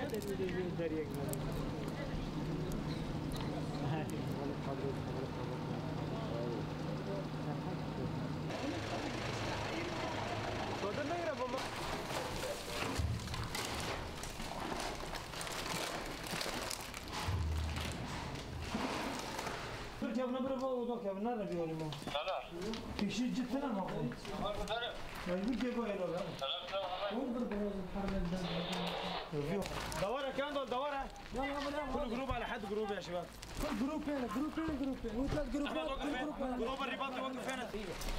Kevna bir o da kevna ne diyor mu? Sana. Kişi cidden ama. Yani bir kere böyle olur. Sana. دوره كام دول دوره كل جروب على حد جروب يا شباب كل جروب هنا جروب هنا جروب هنا وثلاث جروبات جروب الرباط يوقف هنا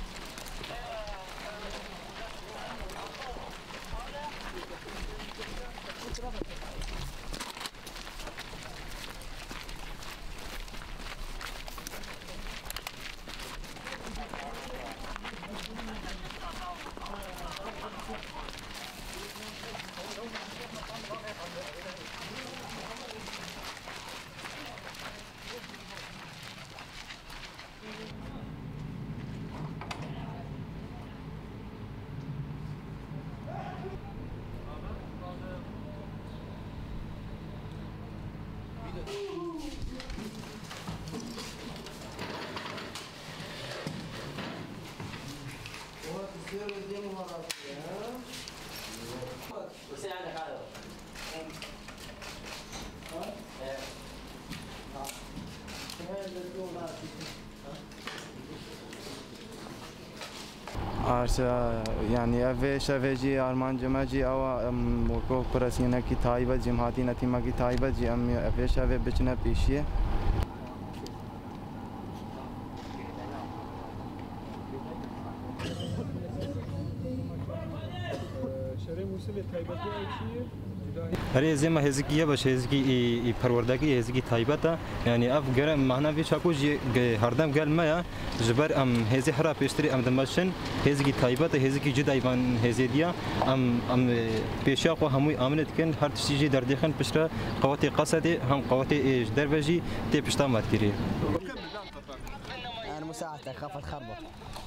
يعني أفيجي أرمان جماجي أو وكو برسينا كي تايبة جماعتي نتيما كي تايبة جي أفيش أفي بچنا بيشية هری زما هزگیه باشه هزگی پروردگی هزگی تایبتا یعنی اف گرم معنا وی چاکو هردم گل ما جبر ام هزی حرا پیشتری ام دمشن هزگی تایبتا هزگی جدایبان هزیدیا ام پیشا کو هموی امنت کن هر چیزی در دخن پشرا قوات قصدی هم قوات دروجی تی پشتا ماتری انا مساعدتك خافت خربط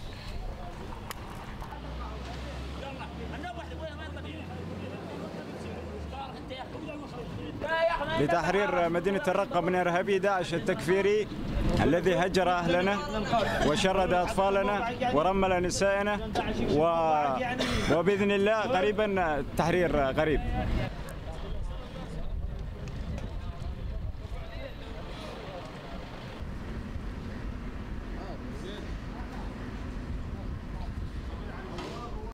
لتحرير مدينة الرقة من إرهابي داعش التكفيري الذي هجر أهلنا وشرد أطفالنا ورمل نسائنا وبإذن الله قريبا تحرير قريب.